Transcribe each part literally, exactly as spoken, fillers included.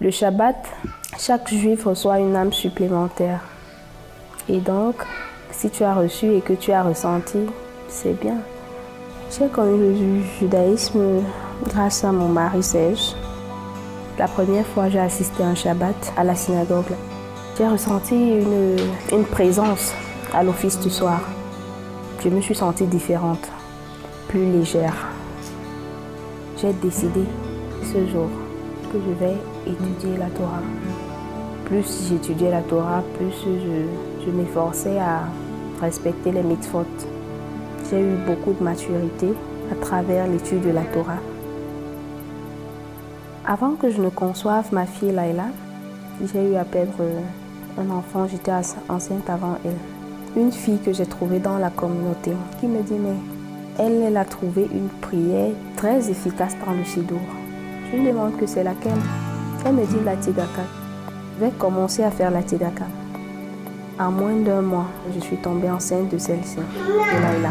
Le Shabbat, chaque juif reçoit une âme supplémentaire. Et donc, si tu as reçu et que tu as ressenti, c'est bien. J'ai connu le judaïsme grâce à mon mari Serge. La première fois, j'ai assisté à un Shabbat à la synagogue. J'ai ressenti une, une présence à l'office du soir. Je me suis sentie différente, plus légère. J'ai décidé ce jour que je vais étudier la Torah. Plus j'étudiais la Torah, plus je, je m'efforçais à respecter les mitzvot. J'ai eu beaucoup de maturité à travers l'étude de la Torah. Avant que je ne conçoive ma fille Laila, j'ai eu à perdre un enfant, j'étais enceinte avant elle. Une fille que j'ai trouvée dans la communauté qui me dit mais elle, elle a trouvé une prière très efficace dans le Siddur. Je lui demande que c'est laquelle. Elle me dit la Tzedaka. Je vais commencer à faire la Tzedaka. En moins d'un mois, je suis tombée enceinte de celle-ci, de Laila.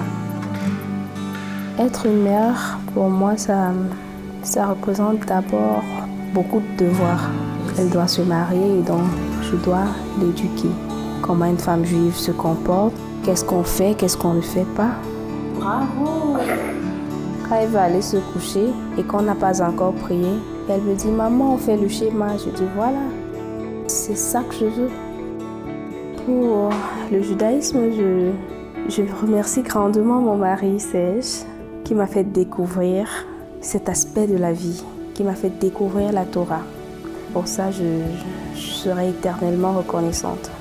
Être une mère, pour moi, ça, ça représente d'abord beaucoup de devoirs. Elle doit se marier et donc je dois l'éduquer. Comment une femme juive se comporte, qu'est-ce qu'on fait, qu'est-ce qu'on ne fait pas. Bravo! Quand elle va aller se coucher et qu'on n'a pas encore prié, elle me dit « Maman, on fait le schéma ». Je dis « Voilà, c'est ça que je veux ». Pour le judaïsme, je, je remercie grandement mon mari Serge qui m'a fait découvrir cet aspect de la vie, qui m'a fait découvrir la Torah. Pour ça, je, je serai éternellement reconnaissante.